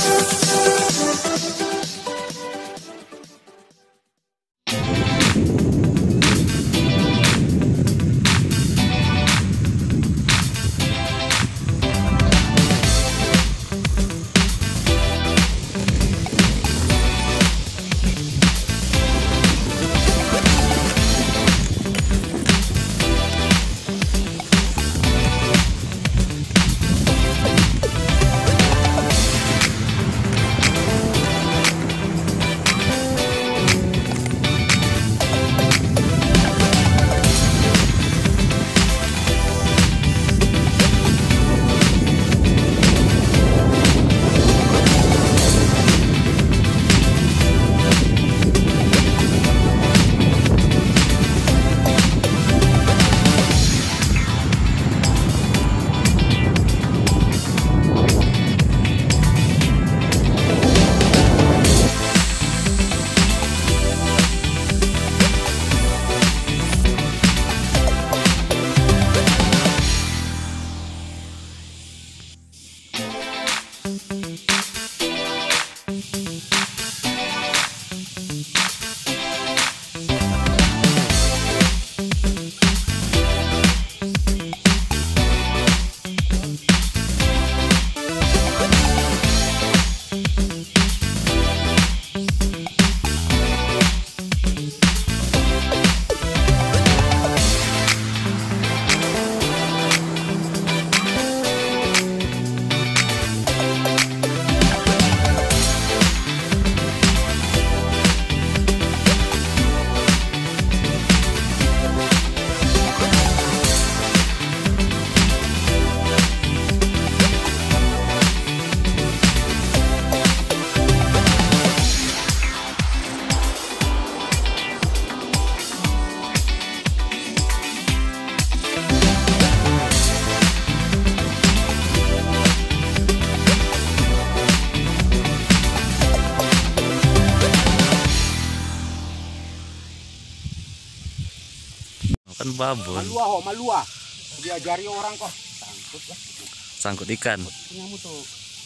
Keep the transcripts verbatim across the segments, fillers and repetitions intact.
Kan babon. Malua ho, malua. Diajari orang kok. Sangkut lah. Sangkut ikan. Punyamu tuh.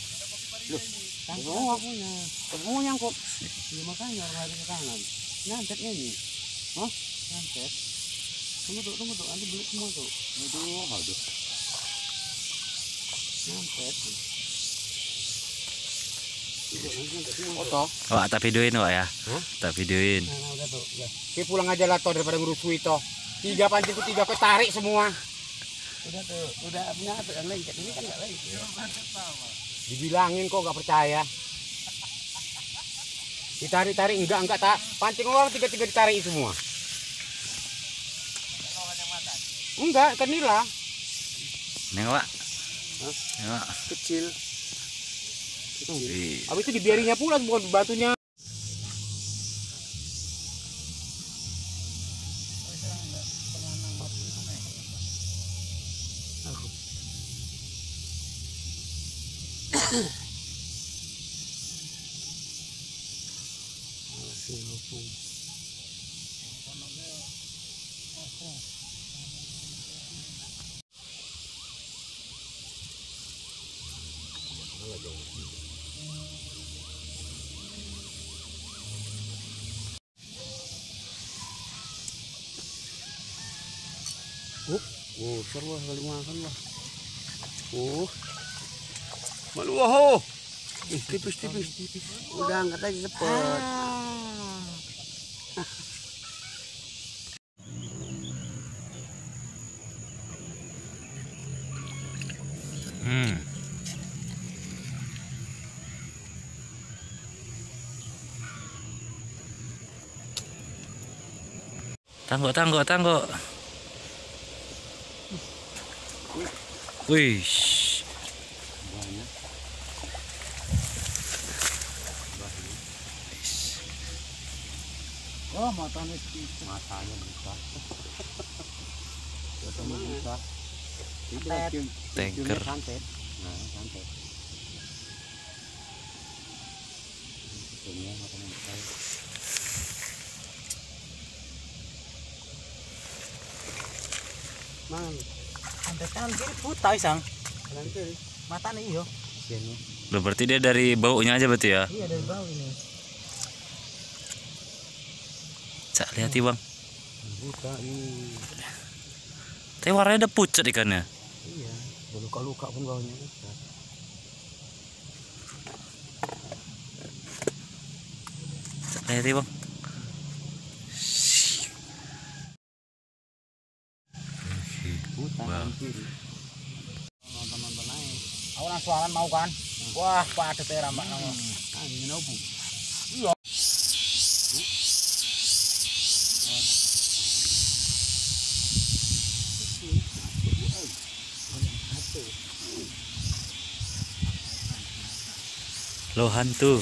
Loh, semua punya. Semua nyangkut. Ya makanya orang hari ke kanan. Nyantetnya ini. Hah? Nyantet. Tunggu tuh, tunggu tuh. Nanti beli semua tuh. Aduh, aduh. Nyantet. Foto. Wah, tak videoin wak ya. Hah? Tak videoin. Nah, nah, udah tuh. Ya. Oke, pulang aja lah toh daripada ngurus itu. Tiga pancingku tiga kau tarik semua. Udah tuh, udah punya tuh yang lengket ini kan nggak lengket. Dibilangin kok nggak percaya. Ditarik-tarik enggak enggak tak pancing orang tiga-tiga ditarik semua. Enggak, ikan nila. Nengok, Pak. Hah? Nengok. Kecil. Kecil. Habis itu dibiarinya pula bukan batunya. Oh, oh, seru lah kali makan lah. Oh, malu oh, tipis-tipis, udah angkat aja cepet. Hmm. Tanggok, tanggok, tanggok. Wih. Banyak. Oh, matanya sedikit. Matanya besar. Matanya besar. Tanker. Santet. Nah, santet. Ini matanya besar. Mang, santet kanan kiri putar isang. Kanan kiri. Matanya iyo. Sini. Loh, berarti dia dari baunya aja berarti ya? Iya dari bawah ini. Cak lihat bang. Buka ini. Tapi warnanya udah pucat ikannya. Iya, udah luka-luka pun bawahnya. Cak lihat bang. Hutan Wow. kiri. Nonton-nonton aja. Aku nang sualan mau kan. Wah, padet ya rambak nang. Ah, ini nopo. Iya. Lo hantu.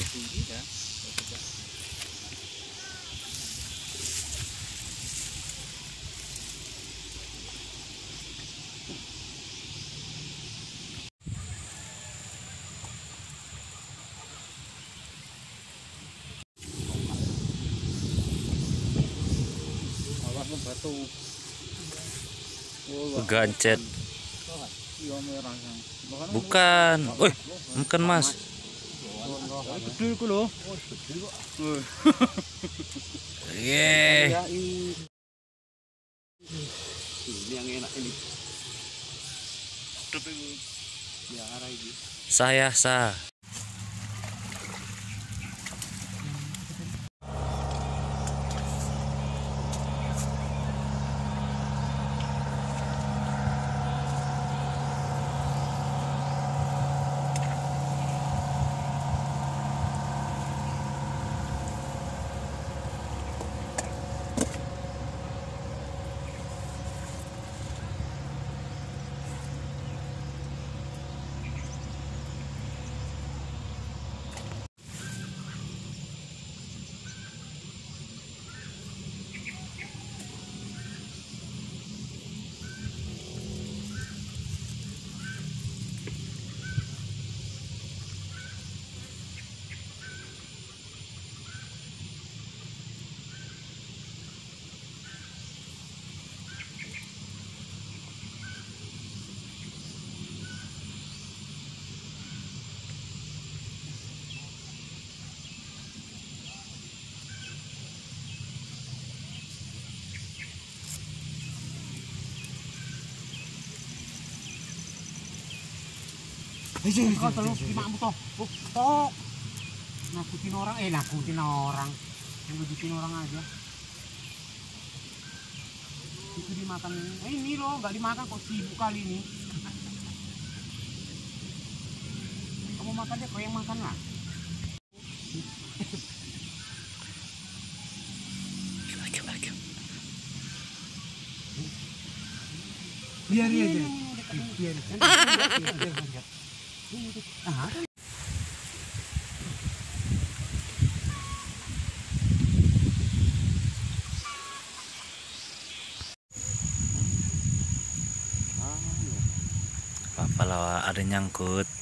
Awas lu batu. Gancet. Iya merah yang. Bukan. Woi, bukan mas. Gede iku lho. Yeay. Ya, ini. Ini yang enak ini. Ya, arah ini. Saya sah. Kau terus gimana toh? Toh. Nakutin orang, eh nakutin orang. Yang begitin orang aja. Itu dimakan. Eh, ini loh, nggak dimakan kok sibuk kali ini. Kamu makan deh, kau yang makan lah. Lagi lagi. Biar aja. Biar. Ah. Apa lah ada nyangkut.